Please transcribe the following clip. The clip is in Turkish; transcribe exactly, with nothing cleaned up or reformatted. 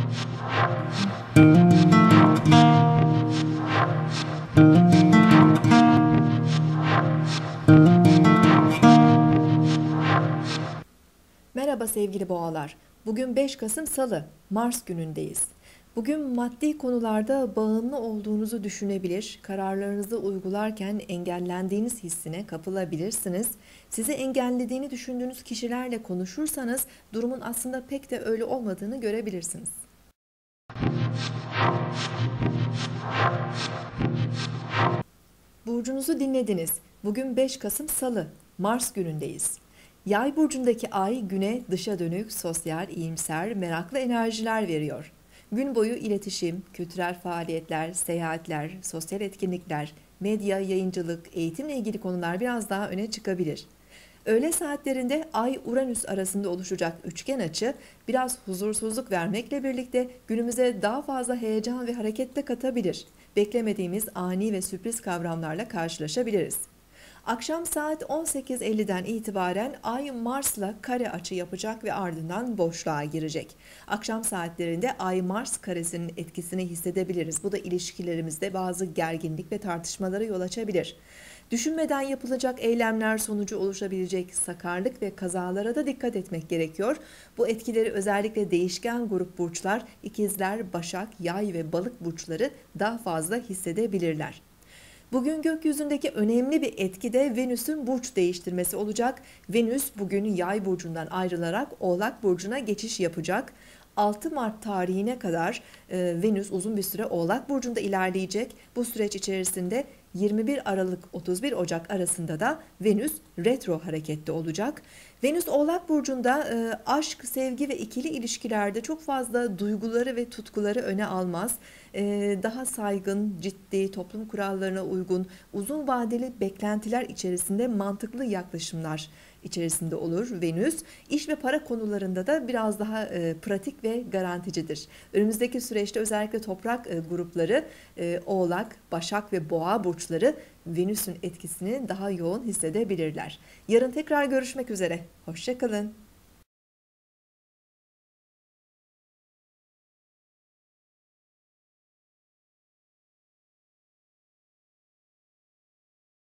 Merhaba sevgili boğalar. Bugün beş Kasım Salı, Mars günündeyiz. Bugün maddi konularda bağımlı olduğunuzu düşünebilir, kararlarınızı uygularken engellendiğiniz hissine kapılabilirsiniz. Sizi engellediğini düşündüğünüz kişilerle konuşursanız durumun aslında pek de öyle olmadığını görebilirsiniz. Burcunuzu dinlediniz. Bugün beş Kasım Salı, Mars günündeyiz. Yay burcundaki ay güne dışa dönük, sosyal, iyimser, meraklı enerjiler veriyor. Gün boyu iletişim, kültürel faaliyetler, seyahatler, sosyal etkinlikler, medya, yayıncılık, eğitimle ilgili konular biraz daha öne çıkabilir. Öğle saatlerinde Ay-Uranüs arasında oluşacak üçgen açı biraz huzursuzluk vermekle birlikte günümüze daha fazla heyecan ve hareket de katabilir. Beklemediğimiz ani ve sürpriz kavramlarla karşılaşabiliriz. Akşam saat on sekiz elliden itibaren Ay Mars'la kare açı yapacak ve ardından boşluğa girecek. Akşam saatlerinde Ay Mars karesinin etkisini hissedebiliriz. Bu da ilişkilerimizde bazı gerginlik ve tartışmalara yol açabilir. Düşünmeden yapılacak eylemler sonucu oluşabilecek sakarlık ve kazalara da dikkat etmek gerekiyor. Bu etkileri özellikle değişken grup burçlar, ikizler, başak, yay ve balık burçları daha fazla hissedebilirler. Bugün gökyüzündeki önemli bir etki de Venüs'ün burç değiştirmesi olacak. Venüs bugün Yay burcundan ayrılarak Oğlak burcuna geçiş yapacak. altı Mart tarihine kadar e, Venüs uzun bir süre Oğlak burcunda ilerleyecek. Bu süreç içerisinde yirmi bir Aralık otuz bir Ocak arasında da Venüs retro harekette olacak. Venüs Oğlak burcunda e, aşk, sevgi ve ikili ilişkilerde çok fazla duyguları ve tutkuları öne almaz. E, daha saygın, ciddi, toplum kurallarına uygun, uzun vadeli beklentiler içerisinde mantıklı yaklaşımlar içerisinde olur Venüs. İş ve para konularında da biraz daha e, pratik ve garanticidir. Önümüzdeki süreçte özellikle toprak e, grupları, e, Oğlak, Başak ve Boğa burçları Venüs'ün etkisini daha yoğun hissedebilirler. Yarın tekrar görüşmek üzere. Hoşça kalın.